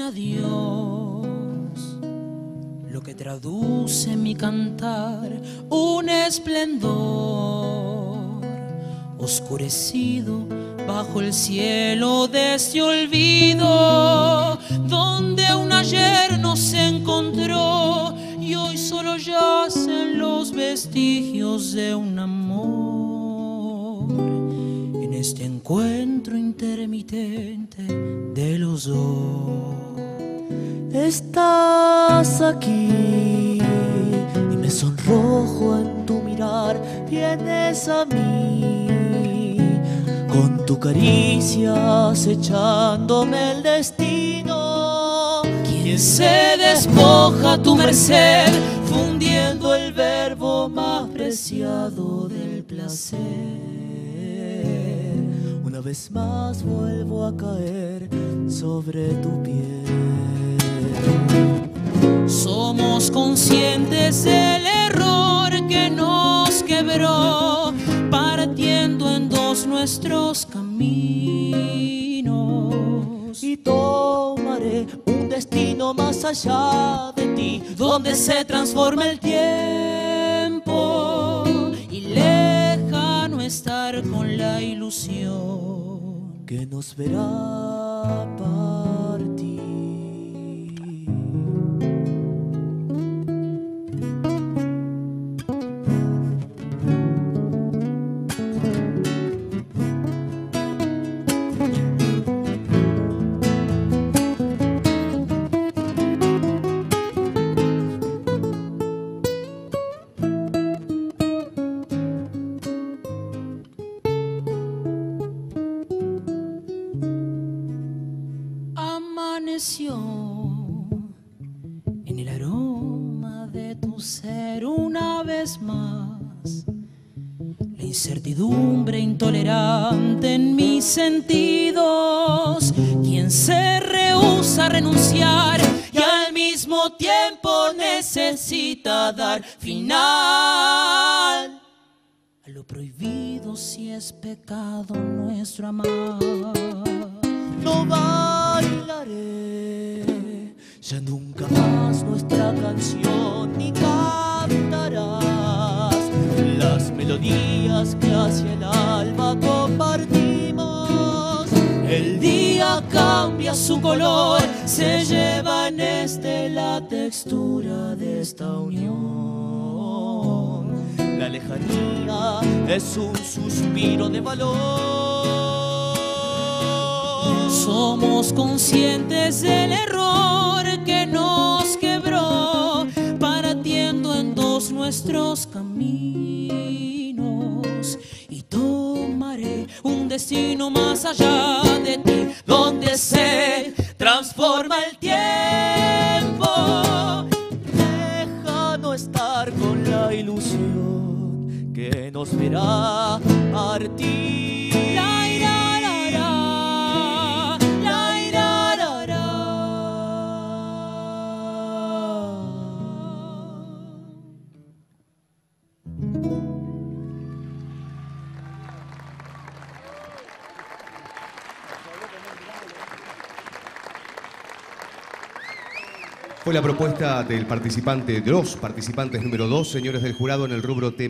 adiós, lo que traduce mi cantar, un esplendor oscurecido bajo el cielo de este olvido, donde un ayer nos encontró y hoy solo yacen los vestigios de un amor, en este encuentro intermitente de los dos. Estás aquí y me sonrojo en tu mirar, vienes a mí con tu caricia acechándome el destino. Quien se despoja a tu merced, fundiendo el verbo más preciado del placer. Una vez más vuelvo a caer sobre tu piel. Somos conscientes del error que nos quebró, partiendo en dos nuestros caminos. Y tomaré un destino más allá de ti, donde se transforma el tiempo y lejano estar con la ilusión que nos verá partir. Amaneció en el aroma de tu ser una vez más, la incertidumbre intolerante en mis sentidos, quien se rehúsa a renunciar y al mismo tiempo necesita dar final a lo prohibido, si es pecado nuestro amar. No bailaré ya nunca más nuestra canción, ni cantarás las melodías que hacia el alba compartimos. El día cambia su color, se lleva en la textura de esta unión. La lejanía es un suspiro de valor. Somos conscientes del error que nos quebró, partiendo en dos nuestros caminos. Y tomaré un destino más allá de ti, donde se transforma el tiempo. Déjanos estar con la ilusión que nos verá partir. Fue la propuesta del participante, de los participantes número 2, señores del jurado, en el rubro tema.